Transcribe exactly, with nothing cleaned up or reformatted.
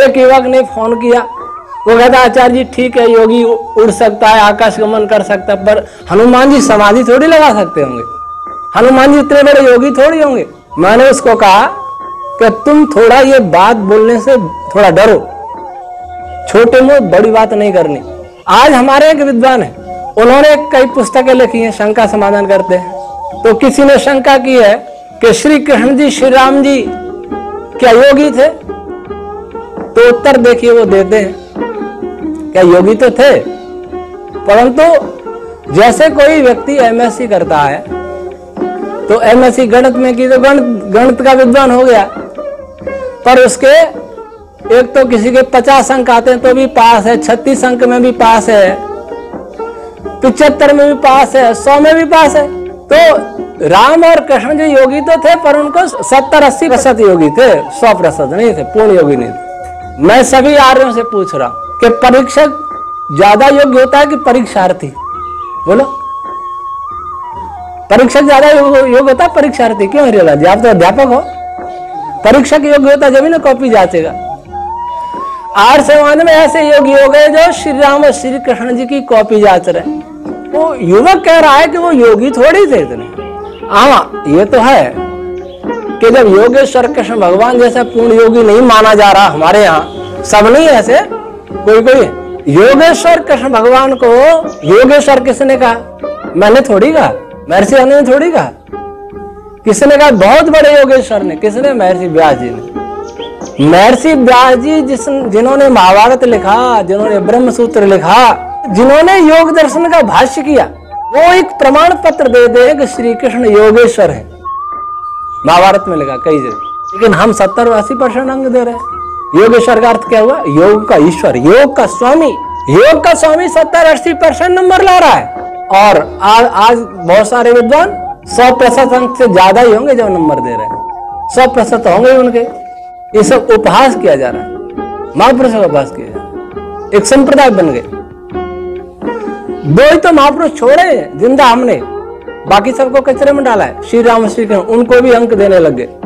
एक युवक ने फोन किया, वो कहता आचार्य जी ठीक है, योगी उड़ सकता है, आकाश गमन कर सकता है, पर हनुमान जी समाधि थोड़ी लगा सकते होंगे, हनुमान जी इतने बड़े योगी थोड़ी होंगे। मैंने उसको कहा कि तुम थोड़ा ये बात बोलने से थोड़ा डरो, छोटे मुंह बड़ी बात नहीं करनी। आज हमारे एक विद्वान है, उन्होंने कई पुस्तकें लिखी हैं, शंका समाधान करते हैं। तो किसी ने शंका की है कि श्री कृष्ण जी श्री राम जी क्या योगी थे? तो उत्तर देखिए वो देते हैं, क्या योगी तो थे, परंतु जैसे कोई व्यक्ति एमएससी करता है तो एमएससी गणित में की तो गणित गणित का विद्वान हो गया, पर उसके एक तो किसी के पचास अंक आते हैं तो भी पास है, छत्तीस अंक में भी पास है, पिछहत्तर में भी पास है, सौ में भी पास है। तो राम और कृष्ण जी योगी तो थे, पर उनको सत्तर अस्सी प्रतिशत योगी थे, सौ प्रतिशत नहीं थे, पूर्ण योगी नहीं थे। मैं सभी आर्यों से पूछ रहा हूं कि परीक्षक ज्यादा योग्य होता है कि परीक्षार्थी? बोलो, परीक्षक ज्यादा योग्य होता है परीक्षार्थी? क्यों हरियाला जी, आप तो अध्यापक हो, परीक्षक योग्य होता जब ना कॉपी जांचेगा। आर्य समाज में ऐसे योगी हो गए जो श्री राम और श्री कृष्ण जी की कॉपी जांच रहे। वो युवक कह रहा है कि वो योगी थोड़ी थे इतने। हाँ ये तो है कि जब योगेश्वर कृष्ण भगवान जैसा पूर्ण योगी नहीं माना जा रहा हमारे यहाँ, सब नहीं ऐसे, कोई कोई योगेश्वर कृष्ण भगवान को योगेश्वर किसने कहा? मैंने थोड़ी कहा, महर्षि ने थोड़ी कहा, किसने कहा? बहुत बड़े योगेश्वर ने। किसने? महर्षि व्यास जी ने। महर्षि व्यास जी जिस जिन्होंने महाभारत लिखा, जिन्होंने ब्रह्म सूत्र लिखा, जिन्होंने योग दर्शन का भाष्य किया, वो एक प्रमाण पत्र दे दे कि श्री कृष्ण योगेश्वर है, महाभारत में लिखा कई जगह। लेकिन हम सत्तर अस्सी परसेंट अंक दे रहे हैं। योगेश्वर का अर्थ क्या हुआ? योग का ईश्वर, योग का स्वामी। योग का स्वामी सत्तर अस्सी परसेंट नंबर ला रहा है, और आज आज बहुत सारे विद्वान सौ प्रतिशत अंक से ज्यादा ही होंगे जो नंबर दे रहे हैं, सौ प्रतिशत होंगे उनके। ये सब उपहास किया जा रहा है, महापुरुषों का उपहास किया जा रहा है, एक संप्रदाय बन गए। दो ही तो महापुरुष छोड़े जिंदा हमने, बाकी सबको कचरे में डाला है। श्री राम श्री कृष्ण, उनको भी अंक देने लग गए।